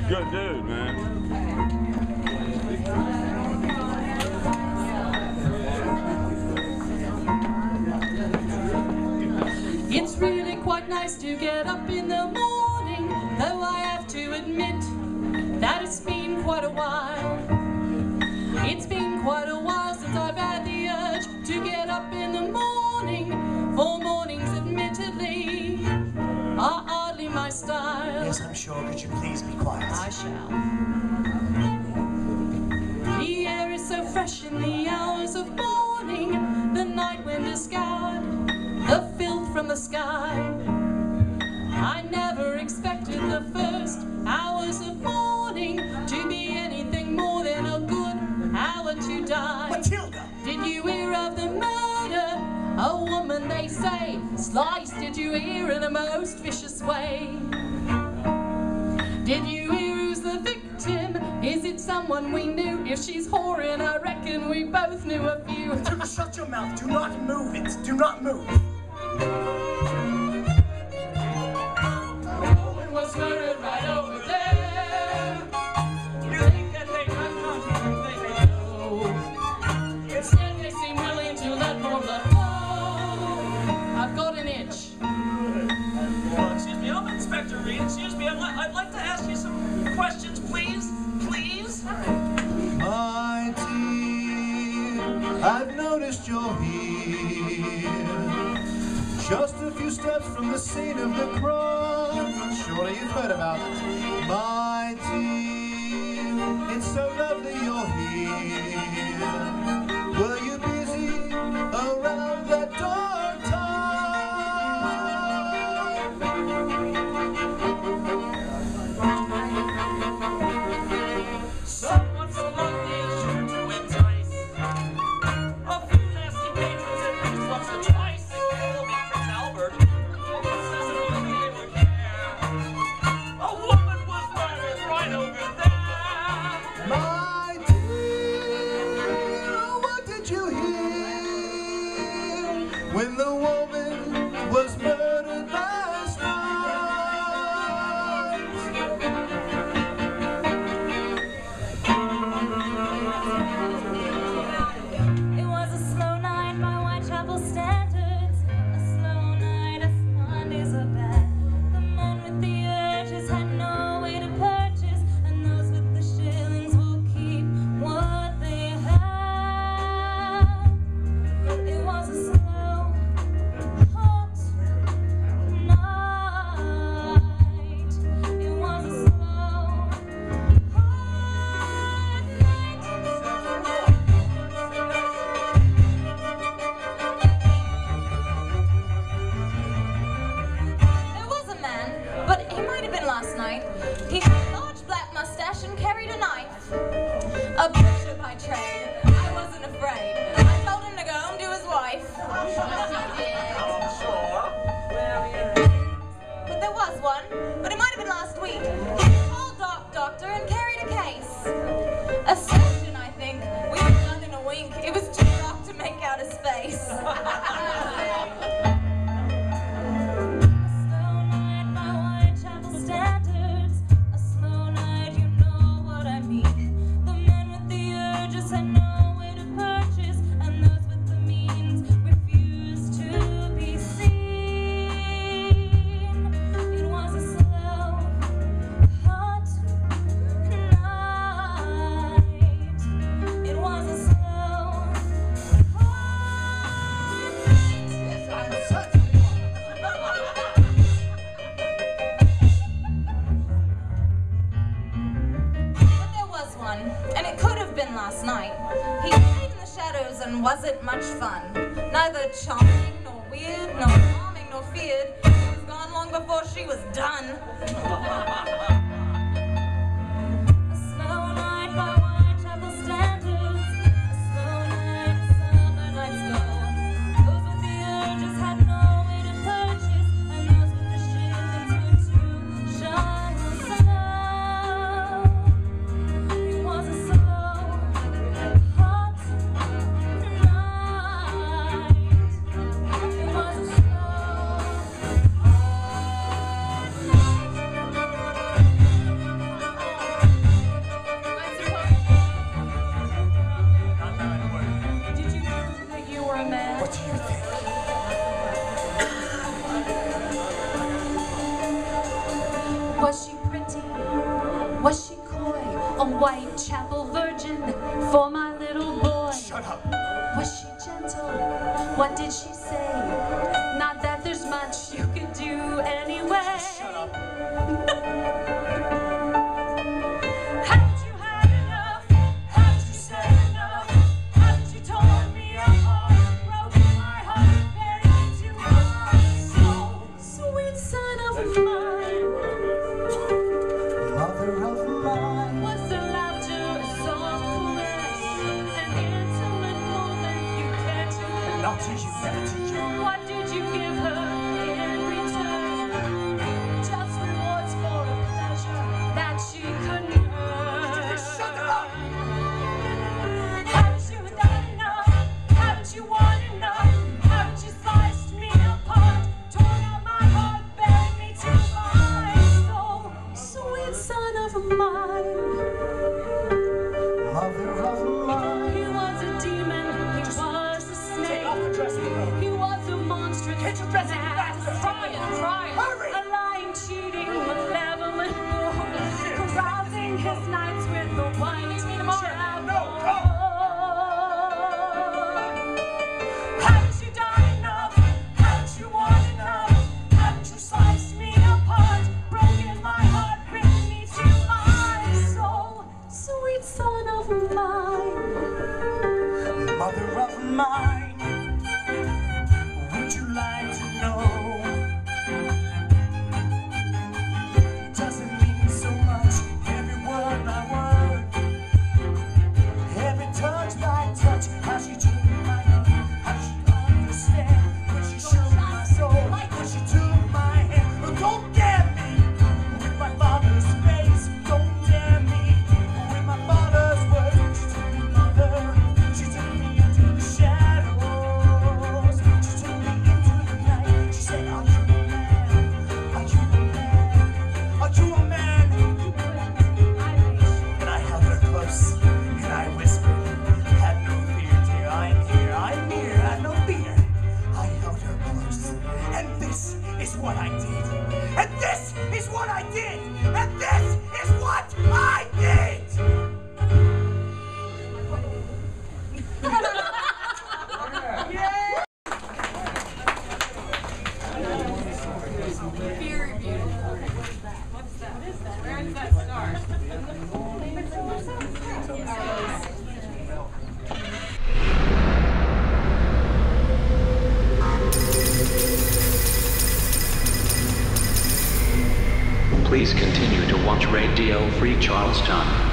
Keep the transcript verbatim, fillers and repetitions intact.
Good dude, man. It's really quite nice to get up in the morning, though I have to admit that it's been quite a while. It's been quite a while since I've had the urge to get up in the morning, for mornings admittedly are hardly my style. Yes, I'm sure. Could you please be quiet? I shall. The air is so fresh in the hours of morning, the night wind has scoured the filth from the sky. I never expected the first hours of morning to be anything more than a good hour to die. Matilda! Did you hear of the murder? A woman, they say, sliced. Did you hear in a most vicious way? Did you hear who's the victim? Is it someone we knew? If she's whoring, I reckon we both knew a few. Shut your mouth. Do not move it. Do not move. A woman was murdered right over there. You think that they got contact, they may know. Instead, they seem willing to let more blood flow. I've got an itch. Well, excuse me, I'm Inspector Reed. Excuse me, I'd, li I'd like to ask you some questions, please. Please? My dear, I've noticed you're here. Just a few steps from the scene of the crime. Surely you've heard about it. My dear, it's so lovely you're here. Were you busy around that dark time? Someone so lovely, sure to entice. A few nasty patrons at least once or twice. Albert, a woman was murdered right over there. My dear, what did you hear when the woman was murdered last night? It was a slow night by Whitechapel standards. A slow night, as Mondays are bad. The men with the urges had no way to purchase, and those with the shillings will keep what they have. It was a slow, hot night. It was a slow, hot night. There was a man, but he might have been last night. He had a large black mustache and carried a knife. A butcher by trade. I wasn't afraid. I told him to go home to his wife. But there was one, but it might have been last week. He was a tall, dark doctor and carried a case. A surgeon, I think. We were done in a wink. It was too dark to make out his face. Standards, a slow night, you know what I mean. The men with the urges had no way to purchase, and those with the means refused to be seen. It was a slow, hot night. It was a slow, hot night. And it could have been last night. He stayed in the shadows and wasn't much fun. Neither charming, nor weird, nor alarming, nor feared. He was gone long before she was done. A slow night by Whitechapel standards. A slow night, summer night's gone. Those with the urges had no way to purchase, and those with the shillings were too shy to snow. It was a slow, hot night. It was a slow, hot night. Was she pretty? Was she coy? A Whitechapel virgin for my little boy. Shut up. Was she gentle? What did she say? Not that there's much you could do anyway. Shut up. Haven't you had enough? Haven't you said enough? Haven't you torn me apart? Broken my heart, buried into my soul. Sweet son of mine. Mother of mine. Was the laughter a soft caress? An intimate moment you cared to live? Not to you, never to you. What did you give her in return? Just rewards for a pleasure that she couldn't earn. Shut up! Haven't you done enough? Haven't you won enough? Haven't you sliced me apart? Torn out my heart, buried me to my soul. Sweet son of mine. Mother of mine. He was a demon, he was a snake. Take off the dressing room. He was a monstrous Get your dressing man. faster. Trying, trying. Hurry. A lying, cheating, malevolent boy. Carousing his nights with the white chapel. No, go. Haven't you done enough? Haven't you won enough? Haven't you sliced me apart? Broken my heart, written me to my soul. Sweet son of mine. Mother of mine. Would you like to know? Doesn't mean so much. Every word by word. Every touch by touch. How she took my hand. How she understand. When she showed my soul. When she took my hand. Oh, don't dare me with my father's face. Don't dare me with my father's words. She took me, mother. She took me into the shadows. She took me into the night. She said, are you a man? Are you a man? Are you a man? And I held her close, and I whispered, have no fear, dear, I'm here, I'm here, have no fear. I held her close, and this is what I did. And this is what I did. And this is what I did. Very beautiful. What's that? What is that? Where is that star? Please continue to watch Radio Free Charlestown.